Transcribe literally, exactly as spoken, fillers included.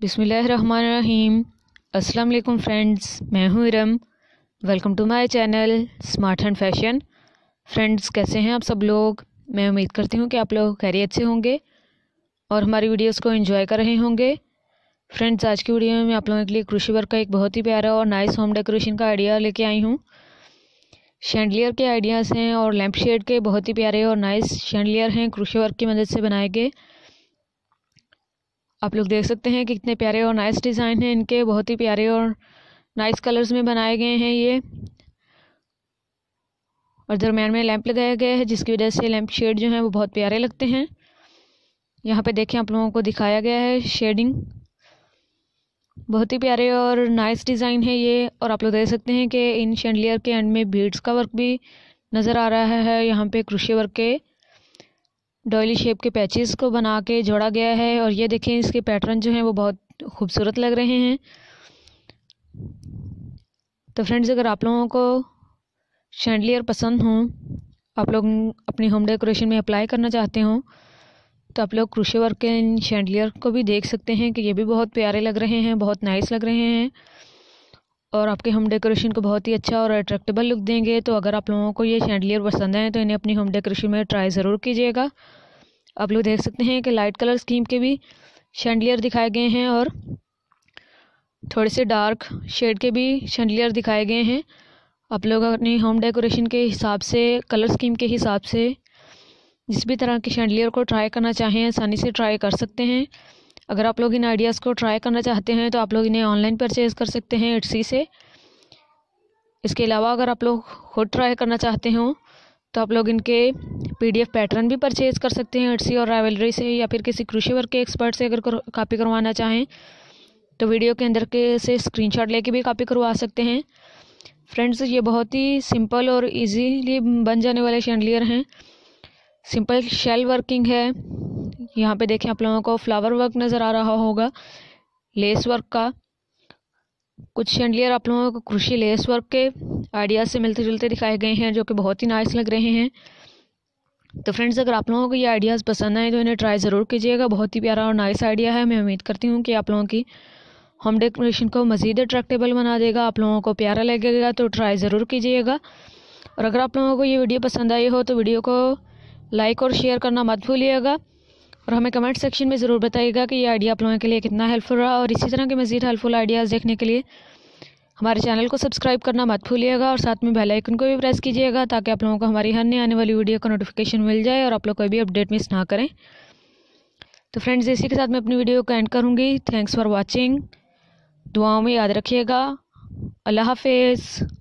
बिस्मिल्लाहिर्रहमानिर्रहीम। अस्सलाम वालेकुम फ्रेंड्स, मैं हूँ Iram. Welcome to my channel smart and fashion. Friends, कैसे हैं आप सब लोग? मैं उम्मीद करती हूँ कि आप लोग खैरियत से होंगे और हमारी वीडियोस को एंजॉय कर रहे होंगे। फ्रेंड्स, आज की वीडियो में मैं आप लोगों के लिए क्रोशे वर्क का एक बहुत ही प्यारा और नाइस होम डेकोरेशन का आइडिया लेके आई हूँ। शैंडलियर के आइडियाज़ हैं और लैम्प शेड के बहुत ही प्यारे और नाइस शैंडलियर हैं क्रोशे वर्क की मदद से बनाए गए। आप लोग देख सकते हैं कि कितने प्यारे और नाइस डिज़ाइन हैं इनके, बहुत ही प्यारे और नाइस कलर्स में बनाए गए हैं ये। और दरम्यान में लैंप लगाया गया है जिसकी वजह से लैंप शेड जो हैं वो बहुत प्यारे लगते हैं। यहाँ पे देखें, आप लोगों को दिखाया गया है शेडिंग, बहुत ही प्यारे और नाइस डिज़ाइन है ये। और आप लोग देख सकते हैं कि इन शैंडलियर के एंड में बीड्स का वर्क भी नज़र आ रहा है। यहाँ पे क्रोशे वर्क के डॉयली शेप के पैचेस को बना के जोड़ा गया है और ये देखें, इसके पैटर्न जो हैं वो बहुत खूबसूरत लग रहे हैं। तो फ्रेंड्स, अगर आप लोगों को शैंडलियर पसंद हो, आप लोग अपनी होम डेकोरेशन में अप्लाई करना चाहते हो, तो आप लोग क्रोशे वर्क के इन शैंडलियर को भी देख सकते हैं कि ये भी बहुत प्यारे लग रहे हैं, बहुत नाइस लग रहे हैं और आपके होम डेकोरेशन को बहुत ही अच्छा और अट्रैक्टेबल लुक देंगे। तो अगर आप लोगों को ये शैंडलियर पसंद है तो इन्हें अपनी होम डेकोरेशन में ट्राई ज़रूर कीजिएगा। आप लोग देख सकते हैं कि लाइट कलर स्कीम के भी शैंडलियर दिखाए गए हैं और थोड़े से डार्क शेड के भी शैंडलियर दिखाए गए हैं। आप लोग अपनी होम डेकोरेशन के हिसाब से, कलर स्कीम के हिसाब से जिस भी तरह के शैंडलियर को ट्राई करना चाहें आसानी से ट्राई कर सकते हैं। अगर आप लोग इन आइडियाज़ को ट्राई करना चाहते हैं तो आप लोग इन्हें ऑनलाइन परचेज़ कर सकते हैं एटसी से। इसके अलावा अगर आप लोग खुद ट्राई करना चाहते हो तो आप लोग इनके पीडीएफ पैटर्न भी परचेज़ कर सकते हैं एटसी और राइवलरी से, या फिर किसी क्रोशे वर्क के एक्सपर्ट से अगर कॉपी करवाना चाहें तो वीडियो के अंदर के से स्क्रीनशॉट लेके भी कॉपी करवा सकते हैं। फ्रेंड्स, ये बहुत ही सिंपल और इजीली बन जाने वाले शैंडलियर हैं। सिंपल शेल वर्किंग है। यहाँ पे देखें, आप लोगों को फ्लावर वर्क नज़र आ रहा होगा, लेस वर्क का। कुछ शैंडलियर आप लोगों को क्रोशे लेस वर्क के आइडियाज़ से मिलते जुलते दिखाए गए हैं जो कि बहुत ही नाइस लग रहे हैं। तो फ्रेंड्स, अगर आप लोगों को ये आइडियाज़ पसंद आए तो इन्हें ट्राई ज़रूर कीजिएगा। बहुत ही प्यारा और नाइस आइडिया है। मैं उम्मीद करती हूँ कि आप लोगों की होम डेकोरेशन को मज़ीद अट्रैक्टेबल बना देगा, आप लोगों को प्यारा लगेगा। तो ट्राई ज़रूर कीजिएगा। और अगर आप लोगों को ये वीडियो पसंद आई हो तो वीडियो को लाइक और शेयर करना मत भूलिएगा और हमें कमेंट सेक्शन में ज़रूर बताइएगा कि ये आइडिया आप लोगों के लिए कितना हेल्पफुल रहा। और इसी तरह के मज़ीद हेल्पफुल आइडियाज़ देखने के लिए हमारे चैनल को सब्सक्राइब करना मत भूलिएगा और साथ में बेल आइकन को भी प्रेस कीजिएगा ताकि आप लोगों को हमारी हर नई आने वाली वीडियो का नोटिफिकेशन मिल जाए और आप लोग कोई भी अपडेट मिस ना करें। तो फ्रेंड्स, इसी के साथ मैं अपनी वीडियो को एंड करूँगी। Thanks for watching. दुआओं में याद रखिएगा। अल्लाह हाफिज़।